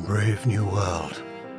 brave new world.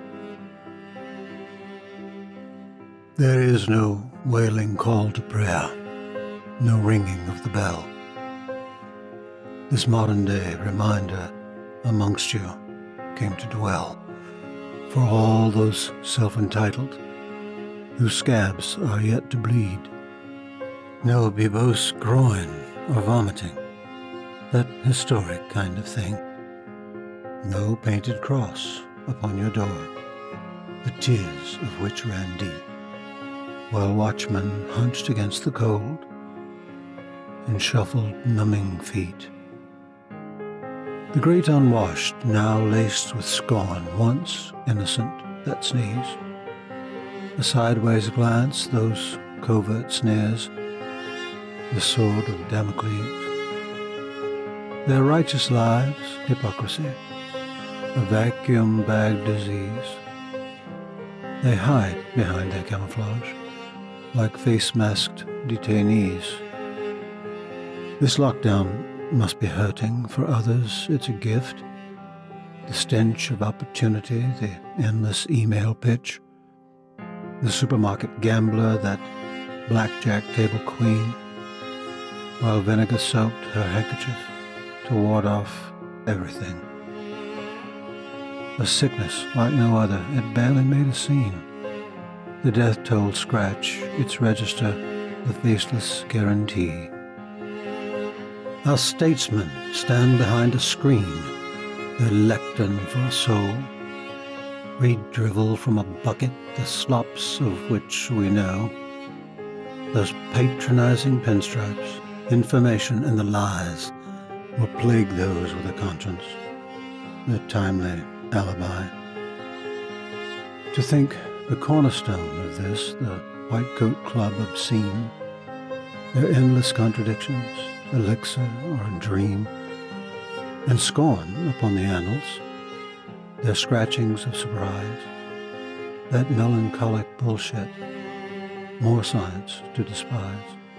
There is no wailing call to prayer, no ringing of the bell. This modern-day reminder amongst you came to dwell, for all those self-entitled, whose scabs are yet to bleed. No bebose groin or vomiting, that historic kind of thing. No painted cross upon your door, the tears of which ran deep, while watchmen hunched against the cold and shuffled numbing feet. The great unwashed, now laced with scorn, once innocent that sneeze. A sideways glance, those covert sneers, the sword of Damocles. Their righteous lives, hypocrisy, a vacuum-bagged disease. They hide behind their camouflage, like face-masked detainees. This lockdown must be hurting. For others, it's a gift. The stench of opportunity, the endless email pitch, the supermarket gambler, that blackjack table queen, while vinegar soaked her handkerchief to ward off everything. A sickness like no other, it barely made a scene. The death toll scratch, its register, the faceless guarantee. Our statesmen stand behind a screen, their lectern for a soul. Read drivel from a bucket, the slops of which we know. Those patronizing pinstripes, information and the lies will plague those with a conscience, their timely alibi. To think the cornerstone of this, the White Coat Club obscene, their endless contradictions, elixir or a dream, and scorn upon the annals, their scratchings of surprise, that melancholic bullshit, more science to despise.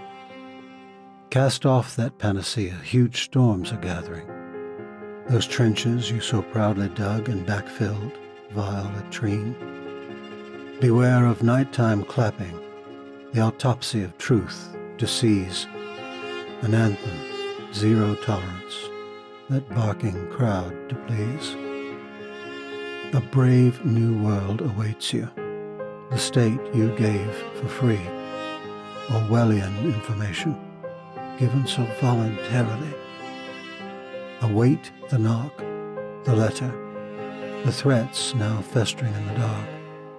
Cast off that panacea, huge storms are gathering. Those trenches you so proudly dug and backfilled, vile latrine. Beware of nighttime clapping, the autopsy of truth to seize. An anthem, zero tolerance, that barking crowd to please. A brave new world awaits you, the state you gave for free. Orwellian information, given so voluntarily. Await the knock, the letter, the threats now festering in the dark.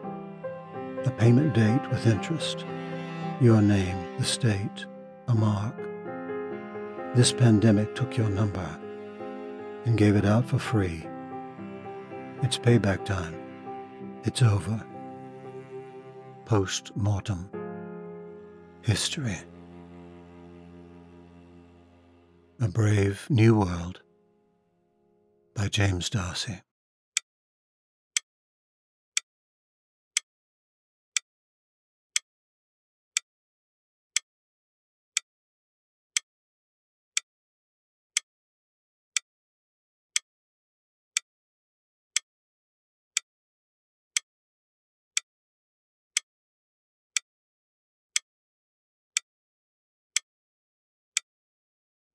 A payment date with interest, your name, the state, a mark. This pandemic took your number and gave it out for free. It's payback time. It's over. Post-mortem. History. A Brave New World by James Darcy.